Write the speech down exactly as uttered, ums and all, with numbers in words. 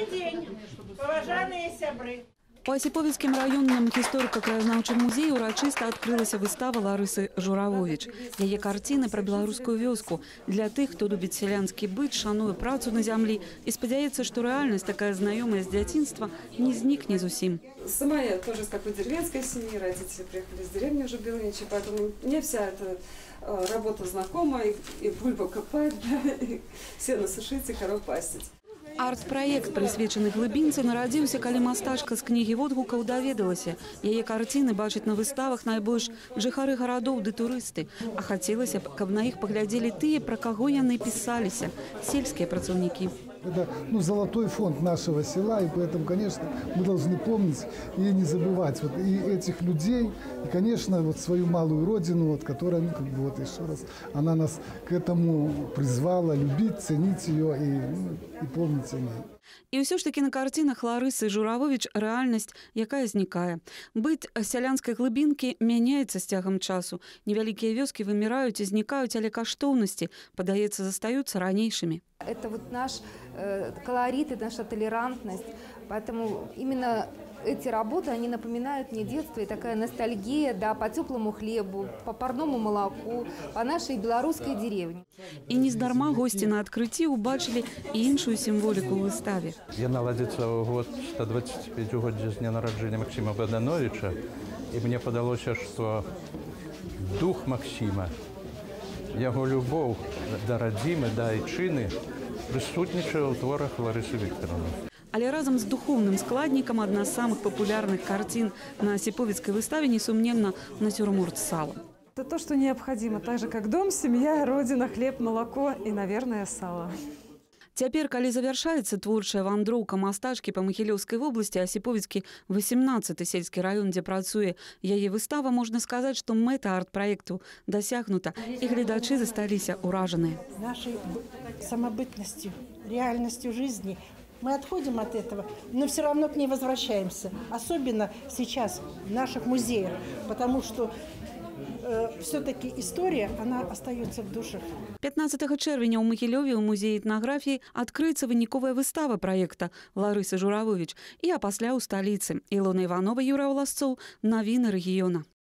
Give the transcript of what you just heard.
Добрый день, поважаныя сябры. У Асіповіцкім раённым гісторыка-краязнаўчым музеі урачыста адкрылася выстава Ларысы Журавович. Яе карціны пра беларускую вёску для тых, хто любіць сялянскі быт, шануе працу на зямлі і спадзяецца, што рэальнасць, такая знаёмая з дзяцінства, не знікне зусім. Сама я тоже из такой деревенской семьи, родители приехали из деревни уже Белыничи, поэтому мне вся эта работа знакома, и, и бульба копать, да, и сено сушить, и коров пастить. Арт-праект, прысвечаны глыбінцы, нарадзіўся, калі мастачка з кнігі водгукаў даведалася. Яе карціны бачаць на выставах найбольш жыхары гарадоў ды турысты. А хацелася б, каб на іх паглядзелі тыя, пра каго яны пісаліся – сельскія працаўнікі. Это ну, золотой фонд нашего села, и поэтому, конечно, мы должны помнить и не забывать вот, и этих людей, и, конечно, вот свою малую родину, вот, которая, ну, как бы, вот еще раз, она нас к этому призвала любить, ценить ее и, ну, и помнить о ней. І ўсё ж такі на карцінах Ларысы Журавович рэальнасць, якая знікае. Быт сялянскай глыбінкі мяняецца з цягам часу. Невялікія вёскі выміраюць і знікаюць, але каштоўнасці, падаецца, застаюцца ранейшымі. Это вот наш э, колорит и наша толерантность. Поэтому именно эти работы, они напоминают мне детство и такая ностальгия, да, по теплому хлебу, по парному молоку, по нашей белорусской деревне. І нездарма гості на адкрыцці ўбачылі і іншую сімволіку ў выставе. Я наладзіцца ў год сто двадцать пятигоддзя з дня нараджэння Максима Богдановича, і мне падалося, што дух Максима, яго любоў да радзімы, да айчыны прысутнічае ў творах Ларысы Віктораўны. Але разам з духовным складнікам адна з самых папулярных карцін на Асіповіцкай выставе, несумненна, натюрморт сала. Это то, что необходимо, так же, как дом, семья, родина, хлеб, молоко и, наверное, сало. Цяпер, калі завяршаецца творчая вандроўка мастачкі па Магілёўскай вобласці, Асіповіцкі васемнаццаты сельскі раён, дзе працуе яе выстава, можна сказаць, што мэта арт-праекту дасягнута, і гледачы засталіся ўражаныя. Нашей самобытностью, реальностью жизни мы отходим от этого, но все равно к ней возвращаемся. Особенно сейчас в наших музеях, потому что э, все-таки история, она остается в душах. пятнаццатага чэрвеня ў Магілёве ў музеі этнаграфіі адкрыецца выніковая выстава праекта Ларысы Журавович і апасля ў сталіцы. Ілона Іванова, Юрий Волосцов, навіны рэгіёна.